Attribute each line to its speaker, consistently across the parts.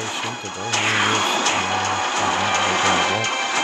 Speaker 1: Shinta, bro. He really is. He's not really doing well.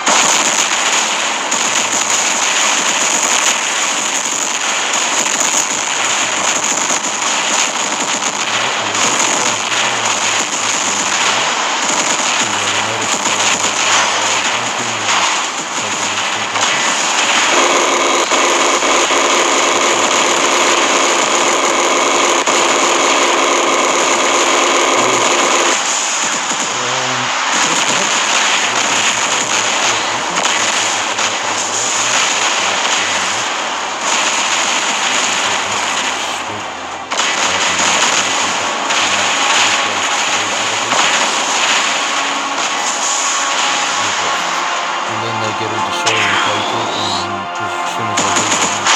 Speaker 1: And then they get all the soul located, and because as soon as I leave it,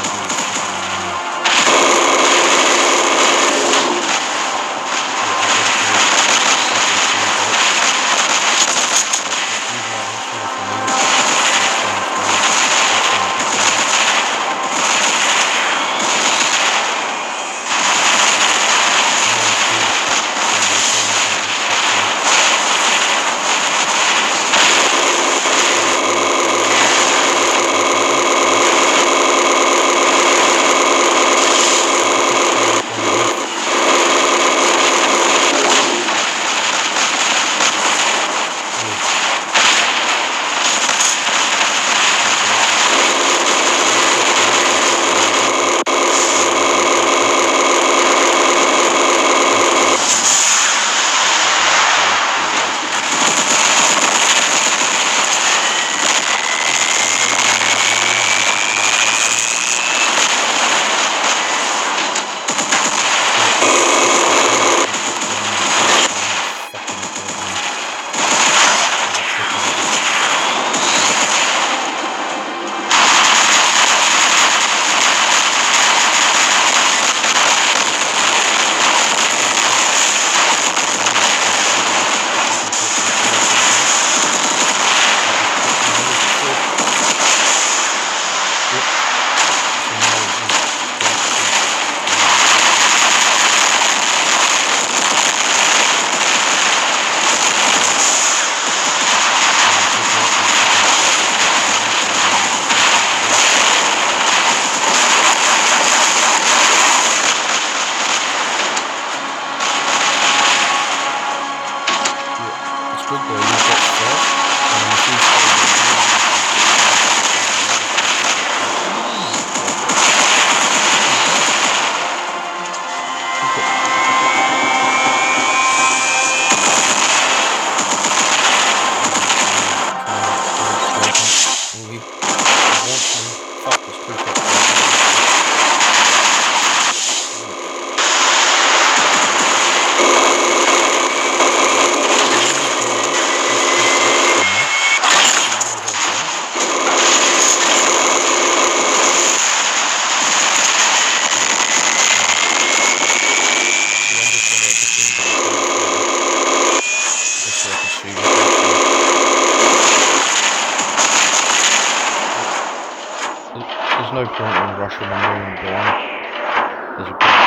Speaker 1: There's no point in rushing and moving blind. There's a point.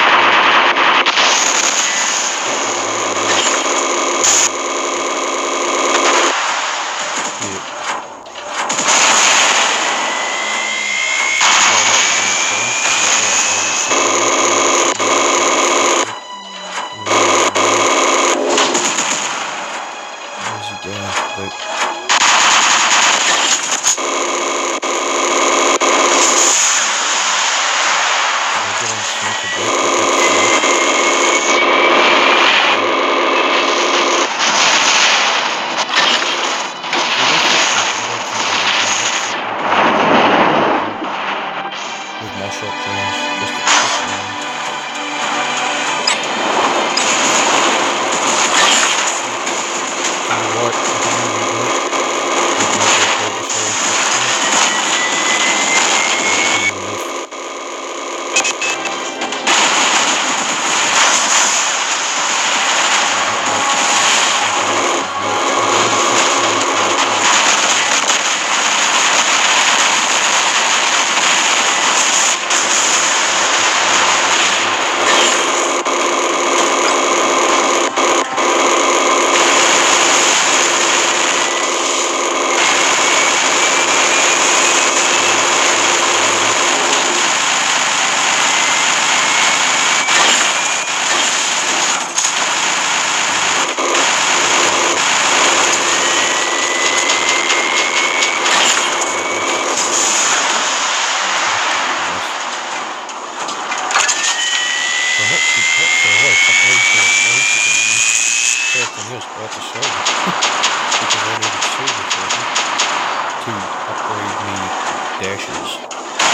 Speaker 1: just bought the silver because I needed silver for it to upgrade me dashes.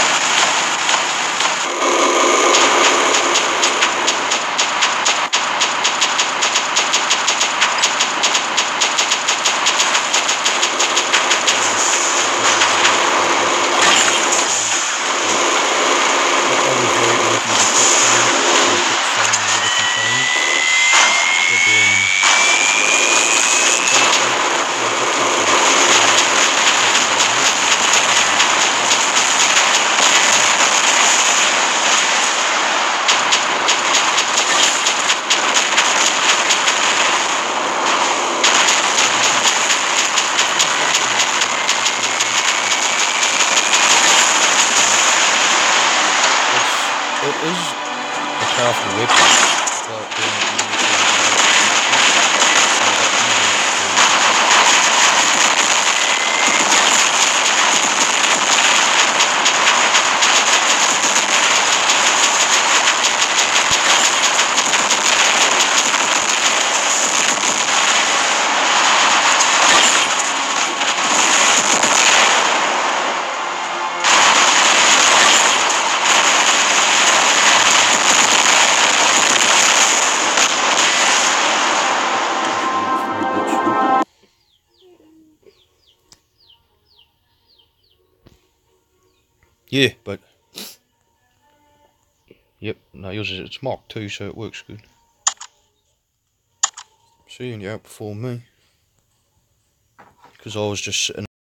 Speaker 1: It is a powerful weapon, but yeah, but yep, no, yours is it's Mark 2, so it works good. See, and you outperform me because I was just sitting